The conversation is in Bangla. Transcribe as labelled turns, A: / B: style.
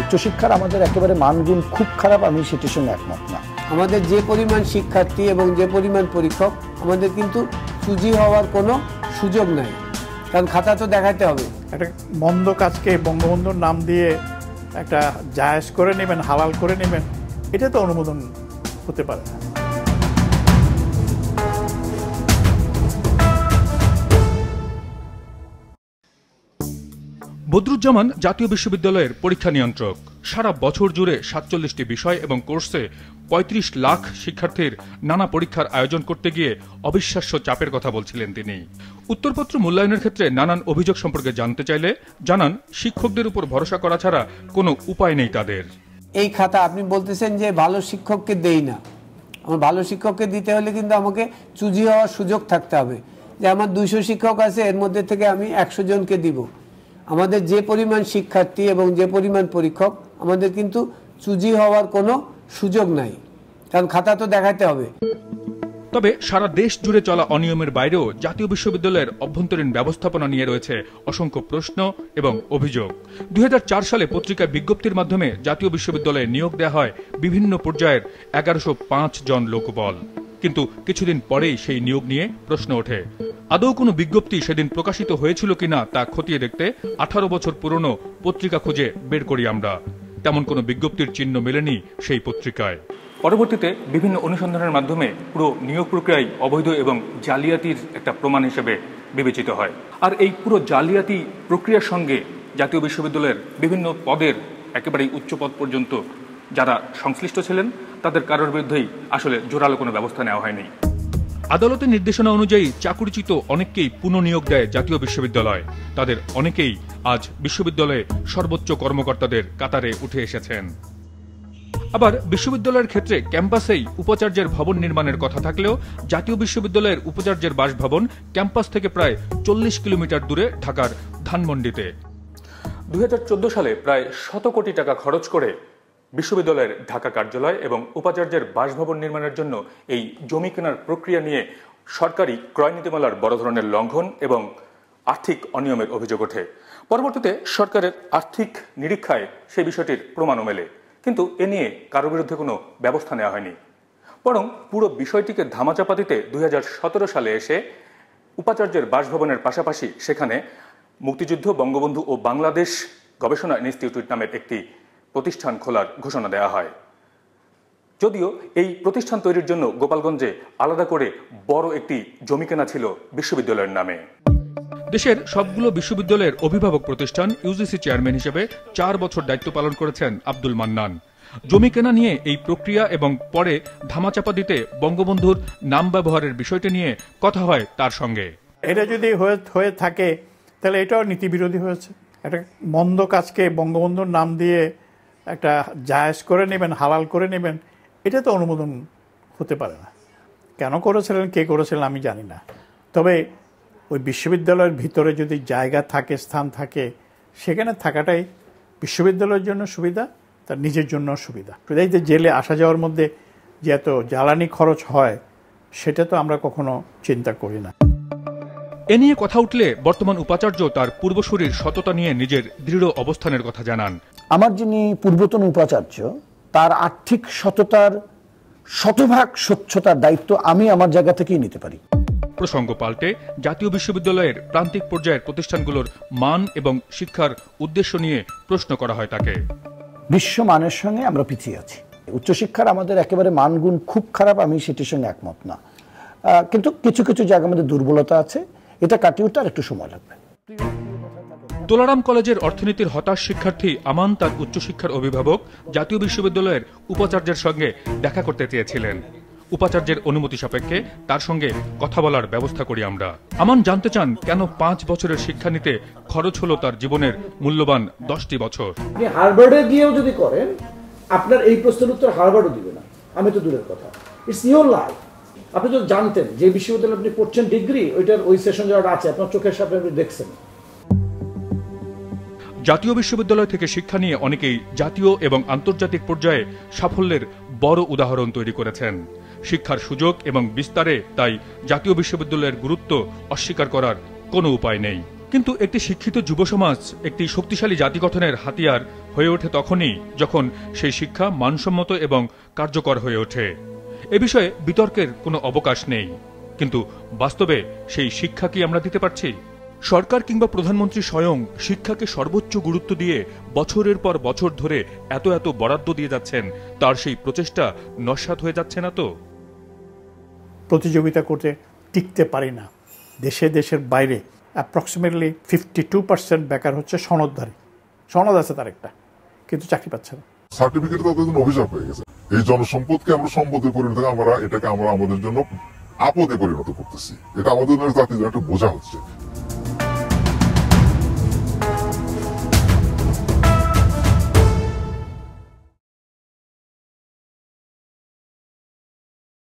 A: উচ্চশিক্ষার আমাদের একেবারে মানগুণ খুব খারাপ, আমি সেটির সঙ্গে একমত না।
B: আমাদের যে পরিমাণ শিক্ষার্থী এবং যে পরিমাণ পরীক্ষক, আমাদের কিন্তু চুজি হওয়ার কোনো সুযোগ নাই, কারণ খাতা তো দেখাতে হবে।
C: একটা মন্দ কাজকে বঙ্গবন্ধুর নাম দিয়ে একটা জায়েজ করে নেবেন, হালাল করে নেবেন, এটা তো অনুমোদন হতে পারে না।
D: বদরুজ্জামান জাতীয় বিশ্ববিদ্যালয়ের পরীক্ষা নিয়ন্ত্রক। সারা বছর জুড়ে ৪৭টি বিষয় এবং কোর্সে ৩৫ লাখ শিক্ষার্থীর নানা পরীক্ষার আয়োজন করতে গিয়ে অবিশ্বাস্য চাপের কথা বলছিলেন তিনি। উত্তরপত্র মূল্যায়নের ক্ষেত্রে নানান অভিযোগ সম্পর্কে জানতে চাইলে জানান, শিক্ষকদের উপর ভরসা করা ছাড়া কোনো উপায় নেই তাদের।
B: এই খাতা আপনি বলতেছেন যে ভালো শিক্ষককে দেই না, আমার ভালো শিক্ষককে দিতে হলে কিন্তু আমাকে চুজি হওয়ার সুযোগ থাকতে হবে, যে আমার 200 শিক্ষক আছে, এর মধ্যে থেকে আমি 100 জনকে দিব। আমাদের যে পরিমাণ শিক্ষার্থী এবং যে পরিমাণ পরীক্ষক, আমাদের কিন্তু চুজি হওয়ার কোনো সুযোগ নাই, কারণ খাতা তো দেখাতে হবে।
D: তবে সারা দেশ জুড়ে চলা অনিয়মের বাইরেও জাতীয় বিশ্ববিদ্যালয়ের অভ্যন্তরীণ ব্যবস্থাপনা নিয়ে রয়েছে অসংখ্য প্রশ্ন এবং অভিযোগ। 2004 সালে পত্রিকায় বিজ্ঞপ্তির মাধ্যমে জাতীয় বিশ্ববিদ্যালয়ে নিয়োগ দেওয়া হয় বিভিন্ন পর্যায়ের 1105 জন লোকবল, কিন্তু কিছুদিন পরেই সেই নিয়োগ নিয়ে প্রশ্ন ওঠে। আদৌ কোনো বিজ্ঞপ্তি সেদিন প্রকাশিত হয়েছিল কিনা তা খতিয়ে দেখতে 18 বছর পুরনো পত্রিকা খুঁজে বের করি আমরা। তেমন কোনো বিজ্ঞপ্তির চিহ্ন মেলেনি সেই পত্রিকায়। পরবর্তীতে বিভিন্ন অনুসন্ধানের মাধ্যমে পুরো নিয়োগ প্রক্রিয়ায় অবৈধ এবং জালিয়াতির একটা প্রমাণ হিসেবে বিবেচিত হয়। আর এই পুরো জালিয়াতি প্রক্রিয়ার সঙ্গে জাতীয় বিশ্ববিদ্যালয়ের বিভিন্ন পদের একেবারেই উচ্চ পদ পর্যন্ত যারা সংশ্লিষ্ট ছিলেন, তাদের কারোর বিরুদ্ধেই আসলে জোরালো কোনো ব্যবস্থা নেওয়া হয়নি। আদালতের নির্দেশনা অনুযায়ী চাকুরিচ্যুত অনেককেই পুনঃনিয়োগ দেয় জাতীয় বিশ্ববিদ্যালয়। তাদের অনেকেই আজ বিশ্ববিদ্যালয়ে সর্বোচ্চ কর্মকর্তাদের কাতারে উঠে এসেছেন। আবার বিশ্ববিদ্যালয়ের ক্ষেত্রে ক্যাম্পাসেই উপাচার্যের ভবন নির্মাণের কথা থাকলেও জাতীয় বিশ্ববিদ্যালয়ের উপাচার্যের বাসভবন ক্যাম্পাস থেকে প্রায় 40 কিলোমিটার দূরে ঢাকার ধানমন্ডিতে। 2014 সালে প্রায় 100 কোটি টাকা খরচ করে বিশ্ববিদ্যালয়ের ঢাকা কার্যালয় এবং উপাচার্যের বাসভবন নির্মাণের জন্য এই জমি কেনার প্রক্রিয়া নিয়ে সরকারি ক্রয় নীতিমালার বড় ধরনের লঙ্ঘন এবং আর্থিক অনিয়মের অভিযোগ ওঠে। পরবর্তীতে সরকারের আর্থিক নিরীক্ষায় সেই বিষয়টির প্রমাণও মেলে, কিন্তু এ নিয়ে কারো বিরুদ্ধে কোনো ব্যবস্থা নেওয়া হয়নি। বরং পুরো বিষয়টিকে ধামাচাপা দিতে 2017 সালে এসে উপাচার্যের বাসভবনের পাশাপাশি সেখানে মুক্তিযুদ্ধ, বঙ্গবন্ধু ও বাংলাদেশ গবেষণা ইনস্টিটিউট নামের একটি প্রতিষ্ঠান খোলার ঘোষণা দেওয়া হয়। যদিও এই প্রতিষ্ঠান তৈরির জন্য গোপালগঞ্জে আলাদা করে বড় একটি জমি কেনা ছিল বিশ্ববিদ্যালয়ের নামে। দেশের সবগুলো বিশ্ববিদ্যালয়ের অভিভাবক প্রতিষ্ঠান ইউজিসি চেয়ারম্যান হিসেবে 4 বছর দায়িত্ব পালন করেছেন আব্দুল মান্নান। জমি কেনা নিয়ে এই প্রক্রিয়া এবং পরে ধামাচাপা দিতে বঙ্গবন্ধুর নাম ব্যবহারের বিষয়টি নিয়ে কথা হয় তার সঙ্গে।
C: এটা যদি হয়ে থাকে তাহলে এটাও নীতিবিরোধী হয়েছে। একটা মন্দ কাজকে বঙ্গবন্ধুর নাম দিয়ে একটা জায়েজ করে নেবেন, হালাল করে নেবেন, এটা তো অনুমোদন হতে পারে না। কেন করেছিলেন, কে করেছিলেন আমি জানি না। তবে ওই বিশ্ববিদ্যালয়ের ভিতরে যদি জায়গা থাকে, স্থান থাকে, সেখানে থাকাটাই বিশ্ববিদ্যালয়ের জন্য সুবিধা, তার নিজের জন্য সুবিধা। এই যে জেলে আসা যাওয়ার মধ্যে যে এত জ্বালানি খরচ হয়, সেটা তো আমরা কখনো চিন্তা করি না।
D: এ নিয়ে কথা উঠলে বর্তমান উপাচার্য তার পূর্বসূরির সততা নিয়ে নিজের দৃঢ় অবস্থানের কথা জানান।
A: আমার যিনি পূর্বতন উপাচার্য, তার আর্থিক সততার শতভাগ স্বচ্ছতার দায়িত্ব আমি আমার জায়গা থেকেই নিতে পারি।
D: প্রসঙ্গ পাল্টে জাতীয় বিশ্ববিদ্যালয়ের প্রান্তিক পর্যায়ের প্রতিষ্ঠানগুলোর মান এবং শিক্ষার উদ্দেশ্য নিয়ে প্রশ্ন করা হয় তাকে।
A: বিশ্বমানের সঙ্গে আমরা পিছিয়ে আছি। উচ্চশিক্ষার আমাদের একেবারে মানগুণ খুব খারাপ, আমি সেটির সঙ্গে একমত না, কিন্তু কিছু কিছু জায়গার মধ্যে দুর্বলতা আছে, এটা কাটিয়ে উঠতে আর একটু সময় লাগবে।
D: তোলারাম কলেজের অর্থনীতির হতাশ শিক্ষার্থী আমান তার উচ্চশিক্ষার অভিভাবক জাতীয় বিশ্ববিদ্যালয়ের উপাচার্যের সঙ্গে দেখা করতে চেয়েছিলেন। উপাচার্যের অনুমতি সাপেক্ষে তার সঙ্গে কথা বলার ব্যবস্থা করি আমরা। আমান জানতে চান কেন 5 বছরের শিক্ষা নিতে খরচ হলো তার জীবনের মূল্যবান 10টি বছর।
E: আপনি হার্ভার্ডে গিয়েও যদি করেন, আপনার এই প্রশ্নের উত্তর হার্ভার্ডও দিবে না, আমি তো দূরের কথা। It's your life. আপনি যদি জানতেন যে বিশ্ববিদ্যালয়ে আপনি পড়ছেন ডিগ্রি, ওইটার ওই সেশন যারা আছে আপনার চোখের সামনে আপনি দেখছেন।
D: জাতীয় বিশ্ববিদ্যালয় থেকে শিক্ষা নিয়ে অনেকেই জাতীয় এবং আন্তর্জাতিক পর্যায়ে সাফল্যের বড় উদাহরণ তৈরি করেছেন। শিক্ষার সুযোগ এবং বিস্তারে তাই জাতীয় বিশ্ববিদ্যালয়ের গুরুত্ব অস্বীকার করার কোনো উপায় নেই। কিন্তু একটি শিক্ষিত যুব সমাজ একটি শক্তিশালী জাতি গঠনের হাতিয়ার হয়ে ওঠে তখনই যখন সেই শিক্ষা মানসম্মত এবং কার্যকর হয়ে ওঠে। এ বিষয়ে বিতর্কের কোনো অবকাশ নেই, কিন্তু বাস্তবে সেই শিক্ষা কি আমরা দিতে পারছি? সরকার কিংবা প্রধানমন্ত্রী স্বয়ং শিক্ষাকে সর্বোচ্চ গুরুত্ব দিয়ে বছরের পর বছর ধরে এত এত বরাদ্দ দিয়ে যাচ্ছেন, তার সেই প্রচেষ্টা নস্যাৎ হয়ে যাচ্ছে না তো?
C: প্রতিযোগিতা করতে টিকতে পারি না। দেশের বাইরে অ্যাপ্রক্সিমেটলি 52% বেকার হচ্ছে সনদধারী। সনদ আছে তার একটা, কিন্তু চাকরি পাচ্ছে না।
F: সার্টিফিকেট তাদের জন্য অভিশাপ হয়ে গেছে। এই জনসম্পদকে আমরা সম্পদে পরিণত আমরা এটাকে আমরা আমাদের জন্য আপদে পরিণত করতেছি। এটা আমাদের জাতির জন্য একটা বোঝা হচ্ছে।